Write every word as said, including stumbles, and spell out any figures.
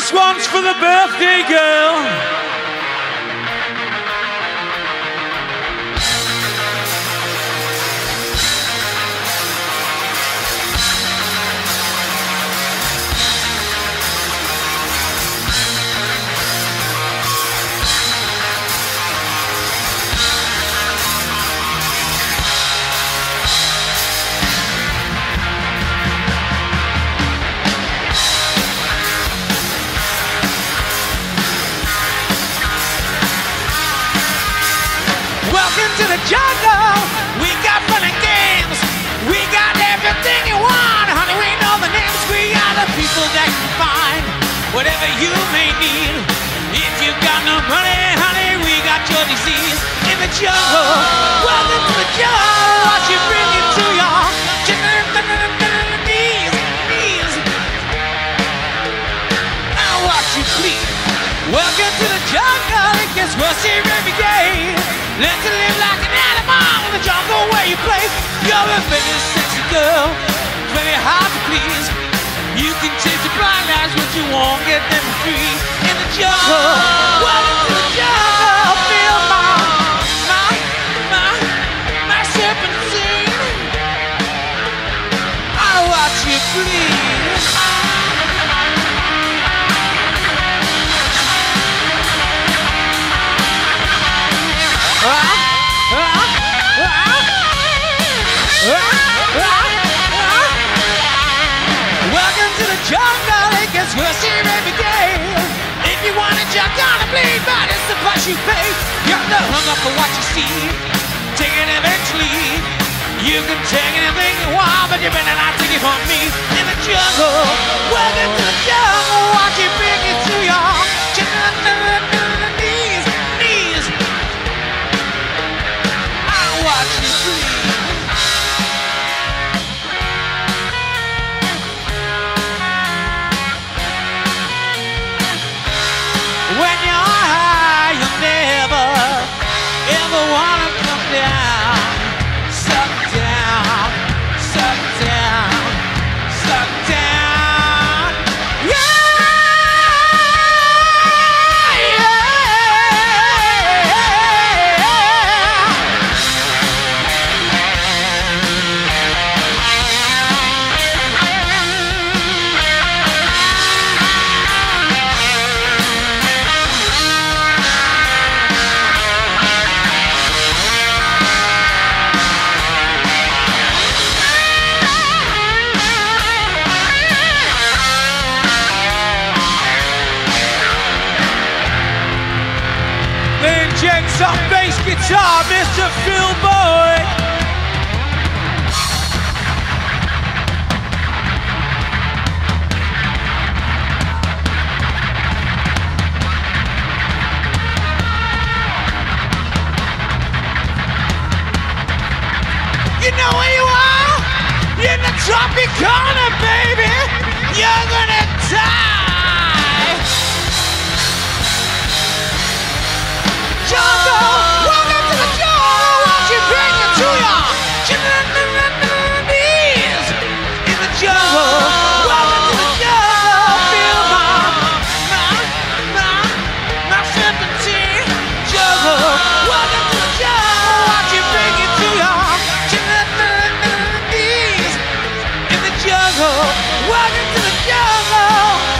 This one's for the birthday girl. To the jungle, we got fun and games. We got everything you want, honey. We know the names. We are the people that can find whatever you may need. If you got no money, honey, we got your disease. In the jungle, welcome to the jungle. Watch you bring it to your knees, knees. Now watch you please. Welcome to the jungle. It gets worse here every day. Learn to live like an animal in the jungle where you play. You're a very sexy girl, very hard to please. You can chase the blind eyes, but you won't get them free. In the jungle, welcome to the jungle. Feel my, my, my, my serpentine. I'll watch you please. Welcome to the jungle, it gets worse here every day. If you want it, you're gonna bleed, but it's the price you pay. You're not hung up for what you see. Take it eventually. You can take anything you want, but you better not take it from me. In the jungle, welcome to the jungle. Watch it bring you to your knees, knees. I'll watch you please. When you're high, you'll never, ever wanna come down. Suck down, suck down, suck down. Yeah, some bass guitar, Mister Phil Boy. You know where you are? You're in the Tropicana, baby. You're gonna die. Jungle, welcome to the jungle. Watch you bring it to your knees. In the jungle, welcome to the jungle. Feel my, my, my, my serpentine. Jungle, welcome to the jungle. Watch you bring it to your knees. In the jungle, welcome to the jungle.